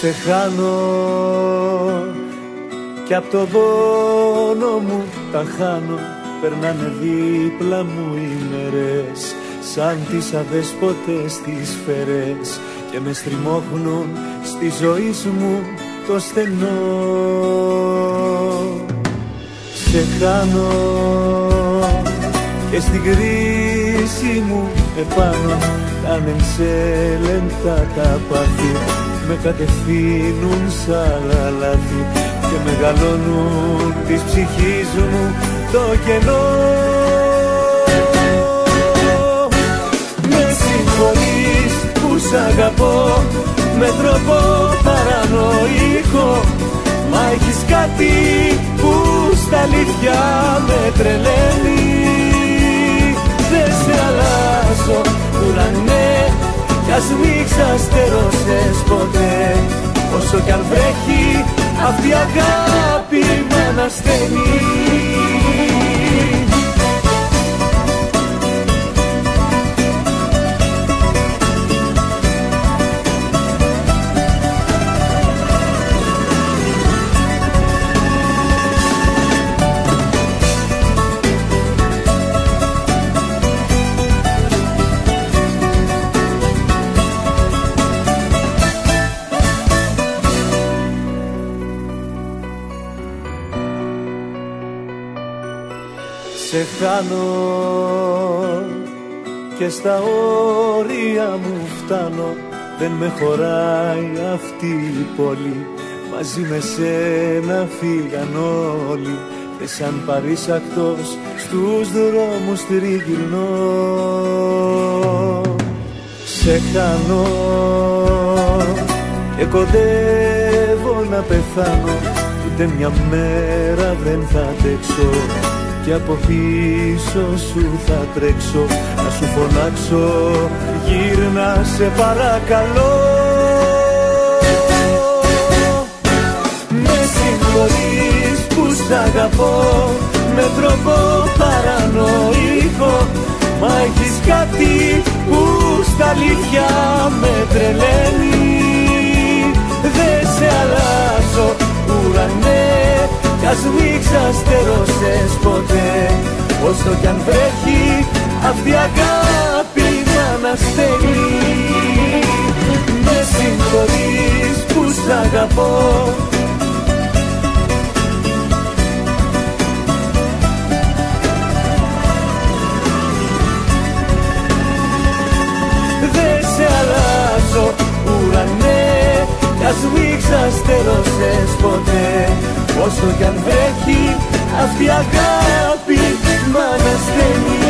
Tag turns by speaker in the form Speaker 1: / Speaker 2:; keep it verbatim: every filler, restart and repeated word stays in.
Speaker 1: Σε χάνω κι απ' τον πόνο μου τα χάνω. Περνάνε δίπλα μου οι μέρες σαν τις αδέσποτες τις φέρες και με στριμώχνουν στη ζωή μου το στενό. Σε χάνω και στην κρίση μου επάνω κάνε ξέλεντα τα πάθη. Με κατευθύνουν σ' άλλα λάθη και μεγαλώνουν της ψυχής μου το κενό. Με συγχωρείς που σ' αγαπώ με τρόπο παρανοϊκό, μα έχεις κάτι που στα αλήθεια με τρελαίνει. Δεν σε αλλάζω ουρανέ κι ας μη ξαστερώσες ποτέ, όσο κι αν βρέχει αυτή η αγάπη μ' ανασταίνει. Σε χάνω και στα όρια μου φτάνω. Δεν με χωράει αυτή η πόλη, μαζί με σένα φύγαν όλοι. Και σαν παρήσακτος στους δρόμους τριγυρνώ. Σε χάνω και κοντεύω να πεθάνω, ούτε μια μέρα δεν θα αντέξω κι από πίσω σου θα τρέξω να σου φωνάξω γύρνα σε παρακαλώ. Με συγχωρείς που σ' αγαπώ με τρόπο παρανοϊκό, μα έχεις κάτι που στα αλήθεια με τρελαίνει. Δεν σε αλλάζω ουρανέ κι ας μη ξαστερώσες ποτέ, όσο κι αν βρέχει αυτή η αγάπη μ' ανασταίνει. Με συγχωρείς που σ' αγαπώ δεν σε αλλάζω ουρανέ κι ας μη ξαστερώσες ποτέ, όσο κι αν βρέχει αυτή η αγάπη μ' ανασταίνει.